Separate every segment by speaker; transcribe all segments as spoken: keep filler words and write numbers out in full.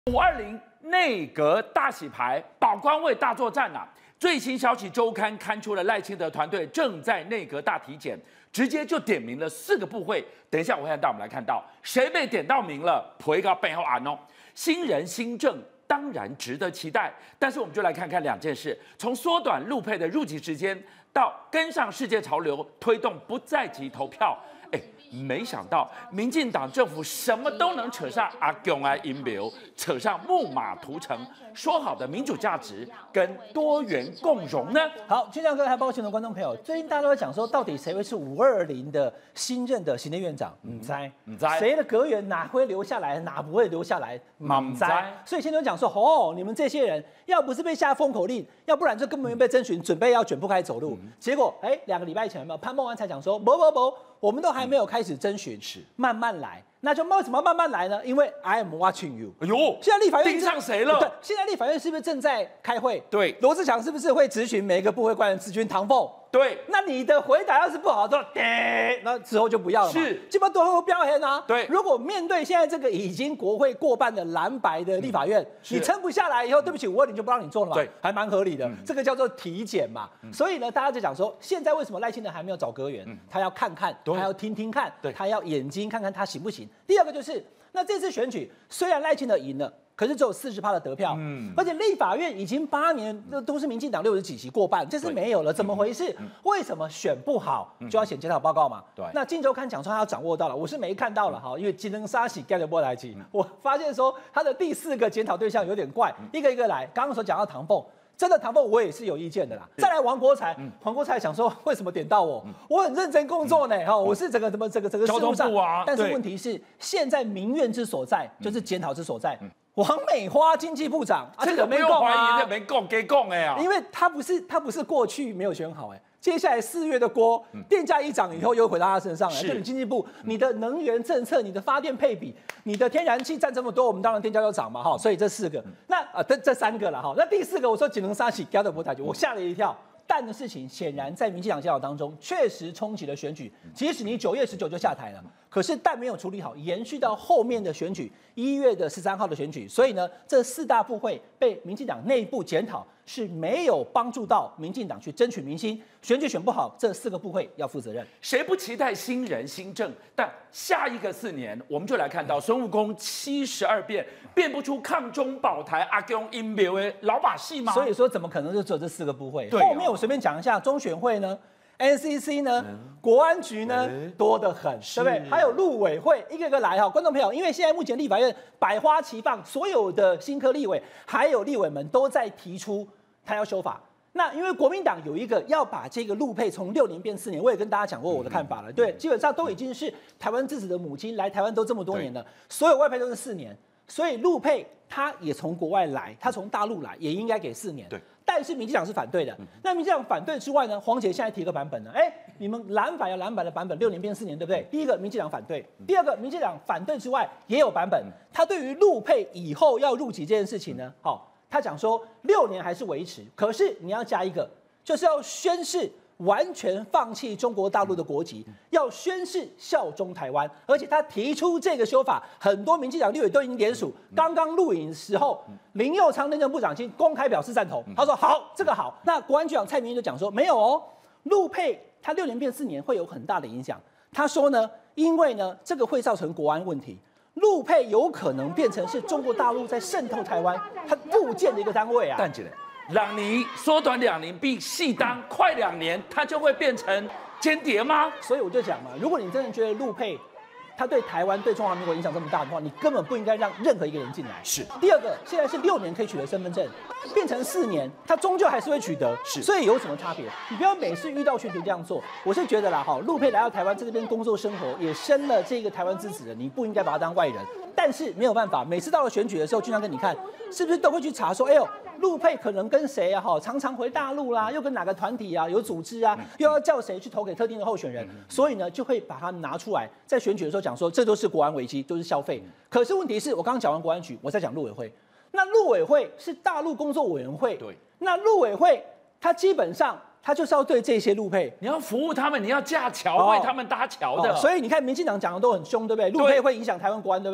Speaker 1: 五二零内阁大洗牌，保官位大作战啊！最新消息周刊刊出了赖清德团队正在内阁大体检，直接就点名了四个部会。等一下我会带我们来看到谁被点到名了，陪个背后案哦。新人新政当然值得期待，但是我们就来看看两件事：从缩短陆配的入籍时间，到跟上世界潮流，推动不在籍投票。哎，没想到民进党政府什么都能扯上阿公啊阴谋，扯上木马屠城，说好的民主价值跟多元共荣呢？
Speaker 2: 好，俊亮哥还有包括全国观众朋友，最近大家都在讲说，到底谁会是五二零的新任的行政院长？唔知，
Speaker 1: 唔知
Speaker 2: 谁的阁员哪会留下来，哪不会留下来？
Speaker 1: 唔知。
Speaker 2: 所以现在都讲说，哦，你们这些人要不是被下封口令，要不然就根本没被征询，准备要卷铺盖走路。嗯、结果，哎，两个礼拜前有没有潘孟安才讲说，不不不。我们都还没有开始征询，是慢慢来。那就为什么慢慢来呢？因为 I am watching you。
Speaker 1: 哎呦，
Speaker 2: 现在立法院
Speaker 1: 盯上谁了？
Speaker 2: 对，现在立法院是不是正在开会？
Speaker 1: 对，
Speaker 2: 罗志祥是不是会质询每一个部会官员，质询唐凤？
Speaker 1: 对，
Speaker 2: 那你的回答要是不好，说，那之后就不要了嘛。
Speaker 1: 是，
Speaker 2: 基本都会标黑啊。
Speaker 1: 对，
Speaker 2: 如果面对现在这个已经国会过半的蓝白的立法院，嗯、你撑不下来以后，对不起，五二零就不让你做了嘛。
Speaker 1: 对，
Speaker 2: 还蛮合理的。
Speaker 1: 嗯、
Speaker 2: 这个叫做体检嘛。嗯、所以呢，大家就讲说，现在为什么赖清德还没有找阁员？嗯、他要看看，他要听听看，他要眼睛看看他行不行。第二个就是。那这次选举虽然赖清德赢了，可是只有四十趴的得票，嗯，而且立法院已经八年都是民进党六十几席过半，这次没有了，怎么回事？嗯、为什么选不好就要写检讨报告嘛？对，那《镜周刊》讲说他要掌握到了，我是没看到了哈，因为金能沙喜盖的波来奇，我发现说他的第四个检讨对象有点怪，一个一个来。刚刚所讲到唐凤。真的唐凤我也是有意见的啦。再来王国材，王国材想说为什么点到我？我很认真工作呢，哈，我是整个怎么整个整个事务上啊。但是问题是，现在民怨之所在就是检讨之所在。王美花经济部长，
Speaker 1: 这个没有怀疑，这没供给供哎呀，
Speaker 2: 因为他不是他不是过去没有选好哎。接下来四月的锅，电价一涨以后又回到他身上了。就你经济部，你的能源政策、你的发电配比、你的天然气占这么多，我们当然电价要涨嘛哈。所以这四个，那啊这这三个了哈。那第四个我说只能杀起高的波台，我吓了一跳。但的事情显然在民进党检讨当中确实冲击了选举，即使你九月十九就下台了，可是但没有处理好，延续到后面的选举，一月的十三号的选举，所以呢，这四大部会被民进党内部检讨是没有帮助到民进党去争取民心，选举选不好，这四个部会要负责任。
Speaker 1: 谁不期待新人新政？但下一个四年，我们就来看到孙悟空七十二变，变不出抗中保台阿公阴谋的老把戏吗？
Speaker 2: 所以说，怎么可能就只有这四个部会？
Speaker 1: 对、哦，
Speaker 2: 后面我随便讲一下，中选会呢 ，N C C 呢，嗯、国安局呢，欸、多得很，对不对？还有陆委会，一个一个来哈，观众朋友，因为现在目前立法院百花齐放，所有的新科立委还有立委们都在提出他要修法。那因为国民党有一个要把这个陆配从六年变四年，我也跟大家讲过我的看法了。对，基本上都已经是台湾自己的母亲，来台湾都这么多年了，所有外配都是四年，所以陆配他也从国外来，他从大陆来，也应该给四年。对，但是民进党是反对的。那民进党反对之外呢，黄捷现在提个版本呢，哎，你们蓝版有蓝版的版本，六年变四年，对不对？第一个民进党反对，第二个民进党反对之外也有版本，他对于陆配以后要入籍这件事情呢，好。他讲说六年还是维持，可是你要加一个，就是要宣誓完全放弃中国大陆的国籍，要宣誓效忠台湾。而且他提出这个修法，很多民进党立委都已经联署。刚刚录影的时候，林右昌内政部长已经公开表示赞同，他说好，这个好。那国安局长蔡明就讲说没有哦，陆配他六年变四年会有很大的影响。他说呢，因为呢这个会造成国安问题。陆配有可能变成是中国大陆在渗透台湾，它部件的一个单位啊。
Speaker 1: 但起来，两年缩短两年比细当快两年，它就会变成间谍吗？
Speaker 2: 所以我就讲嘛，如果你真的觉得陆配它对台湾、对中华民国影响这么大的话，你根本不应该让任何一个人进来。
Speaker 1: 是。
Speaker 2: 第二个，现在是六年可以取得身份证，变成四年，它终究还是会取得。
Speaker 1: 是。
Speaker 2: 所以有什么差别？你不要每次遇到选举这样做。我是觉得啦，哈，陆配来到台湾在这边工作生活，也生了这个台湾之子了，你不应该把他当外人。但是没有办法，每次到了选举的时候，俊良哥，你看是不是都会去查说，哎呦，陆配可能跟谁啊？哈，常常回大陆啦，又跟哪个团体啊有组织啊，又要叫谁去投给特定的候选人，所以呢，就会把他拿出来，在选举的时候讲说，这都是国安危机，都是消费。可是问题是我刚刚讲完国安局，我在讲陆委会，那陆委会是大陆工作委员会，
Speaker 1: 对，
Speaker 2: 那陆委会它基本上。他就是要对这些陆配，
Speaker 1: 你要服务他们，你要架桥，为他们搭桥的。
Speaker 2: 所以你看，民进党讲的都很凶，对不对？陆配会影响台湾国安，对不对？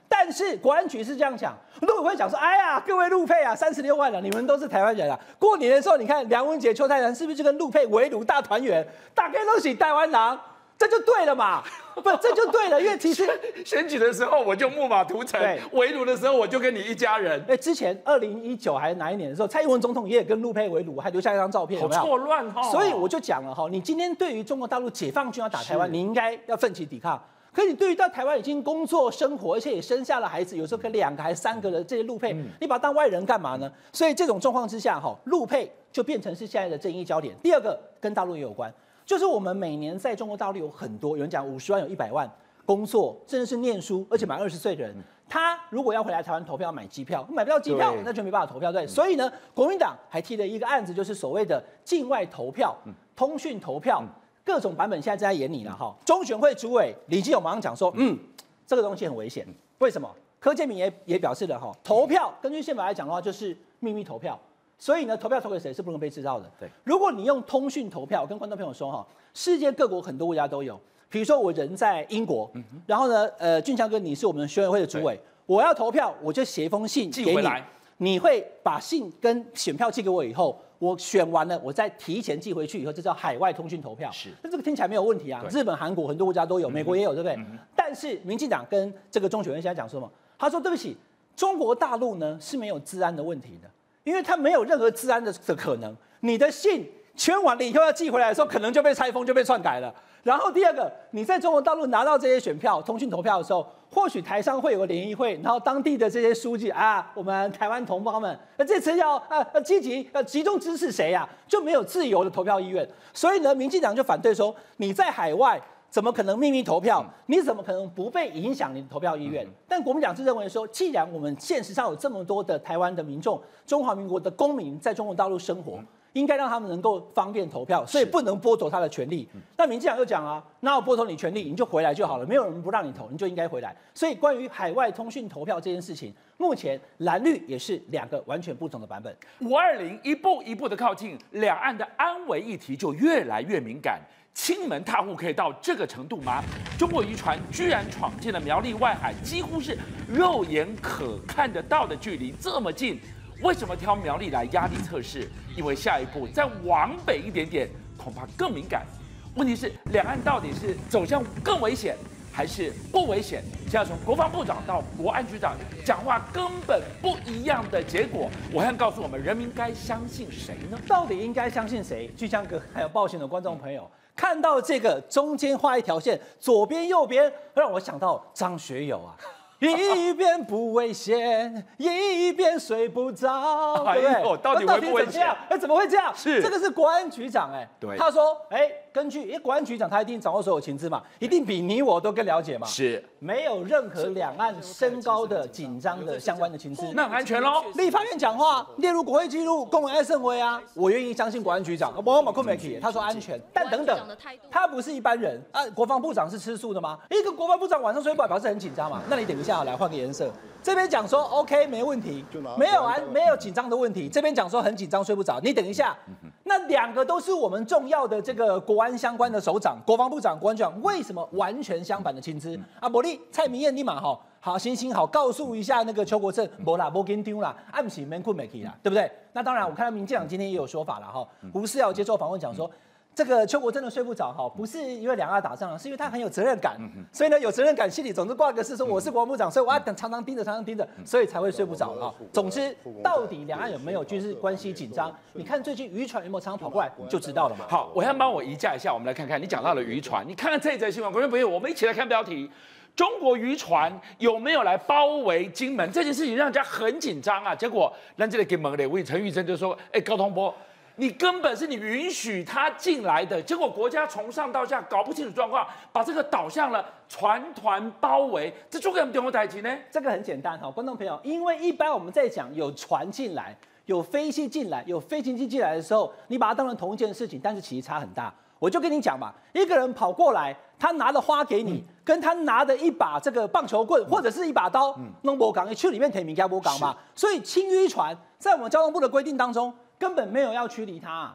Speaker 2: 但是国安局是这样讲，陆委会讲说，哎呀，各位陆配啊，三十六万了，你们都是台湾人啊。过年的时候，你看梁文杰、邱泰然是不是就跟陆配围炉大团圆？大家都是台湾人，这就对了嘛。不，这就对了，因为其实
Speaker 1: 选举的时候我就木马屠城，围炉的时候我就跟你一家人。
Speaker 2: 哎，之前二零一九还是哪一年的时候，蔡英文总统也跟陆配围炉，还留下一张照片，有没有？
Speaker 1: 好错乱哈。
Speaker 2: 所以我就讲了哈，你今天对于中国大陆解放军要打台湾，你应该要奋起抵抗。可你对于到台湾已经工作生活，而且也生下了孩子，有时候可两个还三个的这些陆配，嗯、你把他当外人干嘛呢？所以这种状况之下，哈，陆配就变成是现在的争议焦点。第二个跟大陆也有关，就是我们每年在中国大陆有很多，有人讲五十万有一百万工作，甚至是念书，而且满二十岁的人，他如果要回来台湾投票买机票，买不到机票，那就没办法投票，对。嗯、所以呢，国民党还提了一个案子，就是所谓的境外投票、嗯、通讯投票。嗯各种版本现在正在演你了哈。中选会主委李基勇马上讲说，嗯，这个东西很危险。为什么？柯建铭也也表示了哈，投票根据宪法来讲的话，就是秘密投票，所以呢，投票投给谁是不能被知道的。对，如果你用通讯投票，我跟观众朋友说哈，世界各国很多国家都有。比如说我人在英国，嗯、然后呢，呃，俊强哥你是我们选委会的主委，我要投票，我就写一封信给你，你会把信跟选票寄给我以后。我选完了，我再提前寄回去以后，这叫海外通讯投票。是，那这个听起来没有问题啊。日本、韩国很多国家都有，美国也有，对不对？嗯、但是民进党跟这个中选会现在讲说什么？他说对不起，中国大陆呢是没有治安的问题的，因为它没有任何治安的的可能。你的信圈完了以后要寄回来的时候，可能就被拆封，就被篡改了。然后第二个，你在中国大陆拿到这些选票、通讯投票的时候，或许台商会有个联谊会，然后当地的这些书记啊，我们台湾同胞们，那这次要呃呃积极呃集中支持谁呀、啊，就没有自由的投票意愿。所以呢，民进党就反对说，你在海外怎么可能秘密投票？你怎么可能不被影响你的投票意愿？但国民党是认为说，既然我们现实上有这么多的台湾的民众、中华民国的公民在中国大陆生活。应该让他们能够方便投票，所以不能剥夺他的权利。那民进党又讲啊，那我剥夺你权利，你就回来就好了，没有人不让你投，你就应该回来。所以关于海外通讯投票这件事情，目前蓝绿也是两个完全不同的版本。
Speaker 1: 五二零一步一步的靠近，两岸的安危议题就越来越敏感。亲门踏户可以到这个程度吗？中国渔船居然闯进了苗栗外海，几乎是肉眼可看得到的距离，这么近。为什么挑苗栗来压力测试？因为下一步再往北一点点，恐怕更敏感。问题是，两岸到底是走向更危险，还是不危险？现在从国防部长到国安局长讲话根本不一样的结果。我还告诉我们，人民该相信谁呢？
Speaker 2: 到底应该相信谁？巨强哥还有报信的观众朋友，看到这个中间画一条线，左边右边，让我想到张学友啊。一边不危险，一边睡不着，对不对？
Speaker 1: 到底会不会这样？
Speaker 2: 哎，怎么会这样？
Speaker 1: 是
Speaker 2: 这个是国安局长哎，
Speaker 1: 对，
Speaker 2: 他说，哎，根据因为国安局长他一定掌握所有情资嘛，一定比你我都更了解嘛，
Speaker 1: 是，
Speaker 2: 没有任何两岸升高的紧张的相关的情资，
Speaker 1: 那很安全喽。
Speaker 2: 立法院讲话列入国会记录，公文爱盛辉啊，我愿意相信国安局长，我马克梅奇他说安全，但等等，他不是一般人啊，国防部长是吃素的吗？一个国防部长晚上睡不好，表示很紧张嘛，那你等一下来换个颜色。这边讲说 OK 没问题，没有安没有紧张的问题。这边讲说很紧张睡不着，你等一下，那两个都是我们重要的这个国安相关的首长，国防部长、国安局长，为什么完全相反的情资？啊，伯利蔡明燕立马哈好行行好，告诉一下那个邱国正，没啦，没跟丢啦，暗时没困没起啦，对不对？那当然，我看到民进党今天也有说法了哈，胡适要接受访问讲说。这个邱国真的睡不着哈，不是因为两岸打仗了，是因为他很有责任感，所以呢有责任感，心里总是挂个事，说我是国防部长，所以我要等常常盯着，常常盯着，所以才会睡不着哈。总之，到底两岸有没有军事关系紧张？你看最近渔船有没有常常跑过来，就知道了嘛。
Speaker 1: 好，我先帮我移驾一下，我们来看看你讲到了渔船，你看看这一则新闻，观众朋友，我们一起来看标题：中国渔船有没有来包围金门？这件事情让人家很紧张啊。结果让这个金门的位陈玉珍就说：“哎，高通波。”你根本是你允许他进来的，结果国家从上到下搞不清楚状况，把这个导向了船团包围，这做个什么中国台棋呢？
Speaker 2: 这个很简单哈，观众朋友，因为一般我们在讲有船进来、有飞机进来、有飞行机进来的时候，你把它当成同一件事情，但是其实差很大。我就跟你讲嘛，一个人跑过来，他拿的花给你，嗯、跟他拿的一把这个棒球棍、嗯、或者是一把刀，弄不港，去里面填名加不港嘛。所以轻渔船在我们交通部的规定当中。根本没有要驱离他、啊，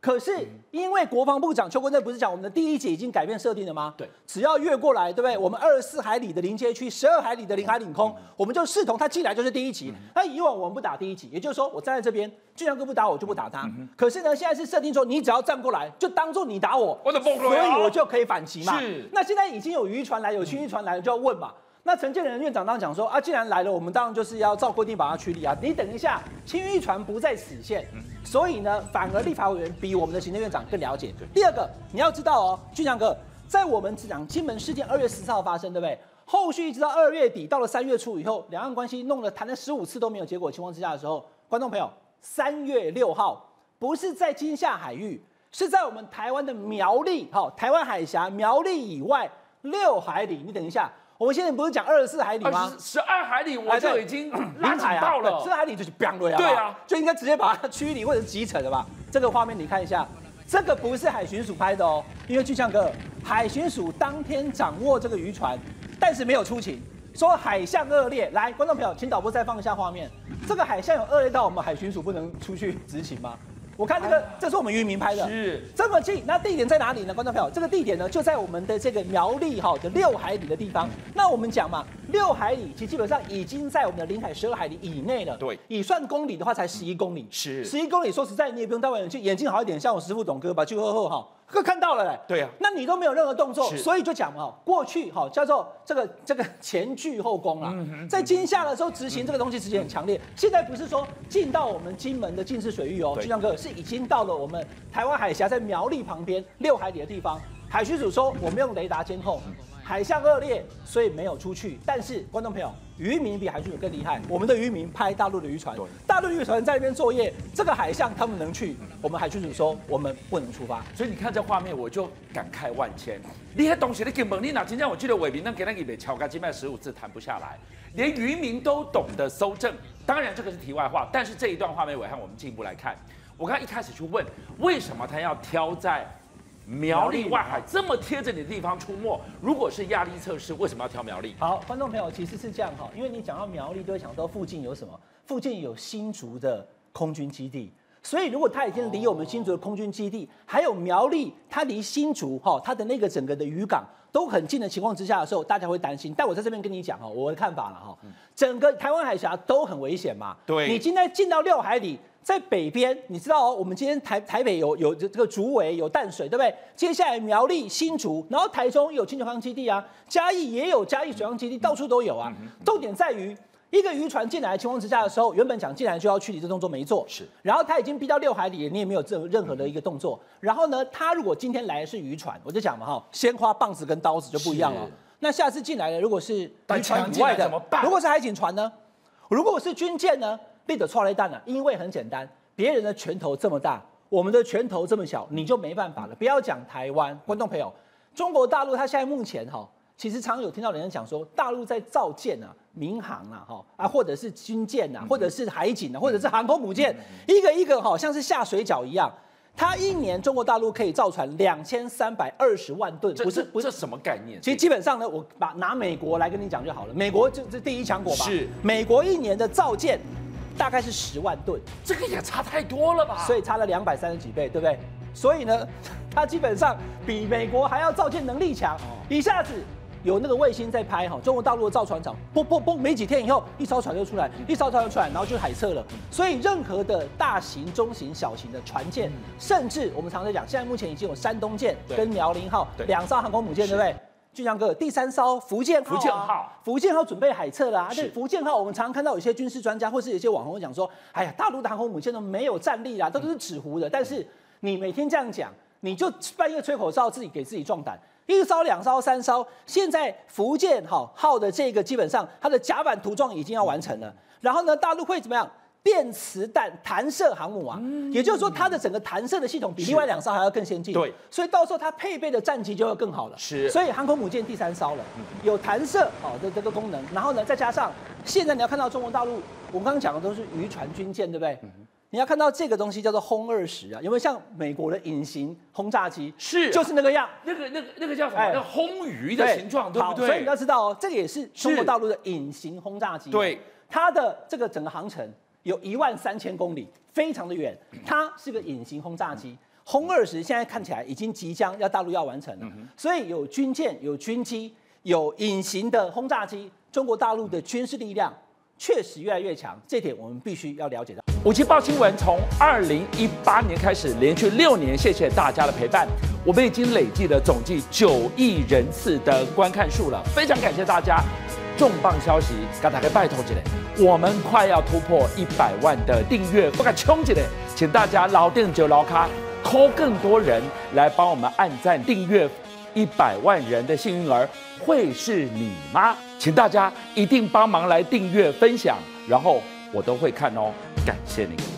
Speaker 2: 可是因为国防部长邱国正不是讲我们的第一节已经改变设定了吗？
Speaker 1: 对，
Speaker 2: 只要越过来，对不对？我们二十四海里的临街区，十二海里的领海领空，我们就视同他进来就是第一级。那以往我们不打第一级，也就是说我站在这边，俊相哥不打我就不打他。可是呢，现在是设定说你只要站过来，就当做你打我，
Speaker 1: 我的所
Speaker 2: 以我就可以反击嘛。
Speaker 1: 是。
Speaker 2: 那现在已经有渔船来，有区域船来了，就要问嘛。那陈建仁院长当然讲说啊，既然来了，我们当然就是要照规定把它驱离啊。你等一下，轻渔船不在此限，所以呢，反而立法委员比我们的行政院长更了解。第二个，你要知道哦，俊相哥，在我们讲金门事件二月十四号发生，对不对？后续一直到二月底，到了三月初以后，两岸关系弄了谈了十五次都没有结果的情况之下的时候，观众朋友，三月六号不是在金厦海域，是在我们台湾的苗栗，好，台湾海峡苗栗以外六海里。你等一下。我们现在不是讲二十四海里吗？
Speaker 1: 十二海里我就已经拉警报了，
Speaker 2: 十二海里就是砰了呀！
Speaker 1: 对啊，
Speaker 2: 就应该直接把它驱离或者击沉了吧？这个画面你看一下，这个不是海巡署拍的哦，因为俊相哥，海巡署当天掌握这个渔船，但是没有出勤，说海象恶劣。来，观众朋友，请导播再放一下画面，这个海象有恶劣到我们海巡署不能出去执勤吗？我看这个，这是我们渔民拍的，
Speaker 1: 是
Speaker 2: 这么近。那地点在哪里呢？观众朋友，这个地点呢就在我们的这个苗栗哈的六海里的地方。那我们讲嘛，六海里其实基本上已经在我们的领海十二海里以内了。
Speaker 1: 对，
Speaker 2: 以算公里的话才十一公里。
Speaker 1: 是
Speaker 2: 十一公里，说实在你也不用戴望远镜，眼睛好一点，像我师傅董哥把去喝后哈。可看到了嘞，
Speaker 1: 对啊，
Speaker 2: 那你都没有任何动作，所以就讲嘛，过去哈叫做这个这个前倨后恭啦，嗯、在金厦的时候执行这个东西，直接很强烈。现在不是说进到我们金门的禁制水域哦，俊相哥是已经到了我们台湾海峡在苗栗旁边六海里的地方。海巡署说我们用雷达监控，海象恶劣，所以没有出去。但是观众朋友，渔民比海巡署更厉害，我们的渔民拍大陆的渔船，大陆渔船在那边作业，这个海象他们能去，我们海巡署说我们不能出发。
Speaker 1: 所以你看这画面，我就感慨万千。你那东西你根本你哪今天我记得伟民那给那个给敲个金麦十五次谈不下来，连渔民都懂得搜证。当然这个是题外话，但是这一段画面伟汉我们进一步来看，我刚刚一开始去问为什么他要挑在苗栗外海这么贴着你的地方出没，如果是压力测试，为什么要挑苗栗？
Speaker 2: 好，观众朋友其实是这样哈，因为你讲到苗栗，都会想到附近有什么？附近有新竹的空军基地，所以如果它已经离我们新竹的空军基地，还有苗栗，它离新竹哈，它的那个整个的渔港都很近的情况之下的时候，大家会担心。但我在这边跟你讲哈，我的看法了哈，整个台湾海峡都很危险嘛。
Speaker 1: 对，
Speaker 2: 你今天进到六海里。在北边，你知道哦，我们今天台台北有有这个竹围有淡水，对不对？接下来苗栗、新竹，然后台中有清泉岗基地啊，嘉义也有嘉义水上基地，到处都有啊。重点在于一个渔船进来的情况之下的时候，原本讲进来就要驱离，这动作没做，
Speaker 1: 是。然
Speaker 2: 后他已经逼到六海里，你也没有任任何的一个动作。然后呢，他如果今天来的是渔船，我就讲嘛哈，鲜花棒子跟刀子就不一样了。那下次进来的如果是渔船以外的，如果是海警船呢？如果是军舰呢？立得错雷弹了，因为很简单，别人的拳头这么大，我们的拳头这么小，你就没办法了。不要讲台湾，观众朋友，中国大陆它现在目前哈，其实常有听到人家讲说，大陆在造舰啊、民航啊、哈啊，或者是军舰啊，或者是海警啊，或者是航空母舰，一个一个好像是下水饺一样。它一年中国大陆可以造船两千三百二十万吨，不是不是
Speaker 1: 这什么概念？
Speaker 2: 其实基本上呢，我把拿美国来跟你讲就好了。美国这这第一强国吧？
Speaker 1: 是
Speaker 2: 美国一年的造舰。大概是十万吨，
Speaker 1: 这个也差太多了吧？
Speaker 2: 所以差了两百三十几倍，对不对？所以呢，它基本上比美国还要造舰能力强。一下子有那个卫星在拍哈，中国大陆的造船厂，砰砰砰，没几天以后，一艘船就出来，一艘船就出来，然后就海测了。所以任何的大型、中型、小型的船舰，甚至我们常在讲，现在目前已经有山东舰跟辽宁号两艘航空母舰，对不对？俊相哥，第三艘福建号、啊，
Speaker 1: 福建号，
Speaker 2: 福建号准备海测了、啊。而且福建号，我们常常看到有些军事专家或是有些网红讲说，哎呀，大陆的航空母舰都没有战力啦，都是纸糊的。但是你每天这样讲，你就半夜吹口哨，自己给自己壮胆。一艘、两艘、三艘，现在福建号号的这个基本上它的甲板涂装已经要完成了。然后呢，大陆会怎么样？电磁弹弹射航母啊，嗯、也就是说它的整个弹射的系统比另外两艘还要更先进。
Speaker 1: 对，
Speaker 2: 所以到时候它配备的战机就会更好了。
Speaker 1: 是，
Speaker 2: 所以航空母舰第三艘了，有弹射好的这个功能，然后呢再加上现在你要看到中国大陆，我们刚刚讲的都是渔船军舰，对不对？嗯、你要看到这个东西叫做轰二十啊，有没有像美国的隐形轰炸机？
Speaker 1: 是，
Speaker 2: 就是那个样，
Speaker 1: 那个那个那个叫什么？哎、那个轰鱼的形状，对不对？
Speaker 2: 所以你要知道哦，这个也是中国大陆的隐形轰炸机。
Speaker 1: 对，
Speaker 2: 它的这个整个航程有一万三千公里，非常的远。它是个隐形轰炸机。 轰二十现在看起来已经即将要大陆要完成了，嗯、所以有军舰、有军机、有隐形的轰炸机，中国大陆的军事力量确实越来越强，这点我们必须要了解到。
Speaker 1: 五七报新闻从二零一八年开始，连续六年，谢谢大家的陪伴，我们已经累计了总计九亿人次的观看数了，非常感谢大家。重磅消息，给大家拜托一下，我们快要突破一百万的订阅，不敢冲起来，请大家老定就老卡，call更多人来帮我们按赞订阅，一百万人的幸运儿会是你吗？请大家一定帮忙来订阅分享，然后我都会看哦，感谢您。